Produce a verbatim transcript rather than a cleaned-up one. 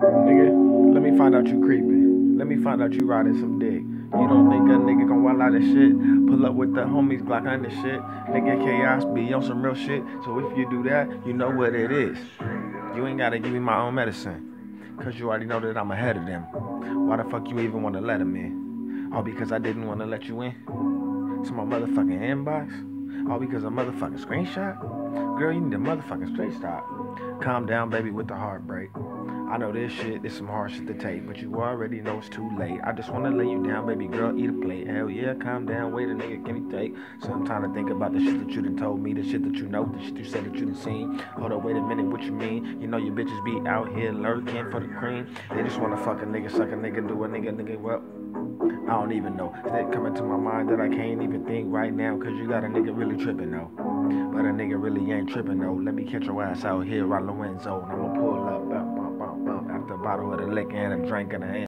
Nigga, let me find out you creeping. Let me find out you riding some dick. You don't think a nigga gon' wild out of shit? Pull up with the homies, Glock on the shit. Nigga, chaos be on some real shit. So if you do that, you know what it is. You ain't gotta give me my own medicine. Cause you already know that I'm ahead of them. Why the fuck you even wanna let them in? All because I didn't wanna let you in? To my motherfucking inbox? All because a motherfucking screenshot? Girl, you need a motherfucking straight stop. Calm down, baby, with the heartbreak. I know this shit is some hard shit to take, but you already know it's too late. I just wanna lay you down, baby girl, eat a plate. Hell yeah, calm down, wait a nigga, can you take some time to think about the shit that you done told me, the shit that you know, the shit you said that you done seen. Hold up, wait a minute, what you mean? You know your bitches be out here lurking for the cream. They just wanna fuck a nigga, suck a nigga, do a nigga, nigga, well, I don't even know. That coming to my mind that I can't even think right now, cause you got a nigga really tripping though. But a nigga really ain't tripping though. Let me catch your ass out here, right Lorenzo, and I'ma pull up, bump, bump, bump, bump, after a bottle of the liquor and a drink in the hand.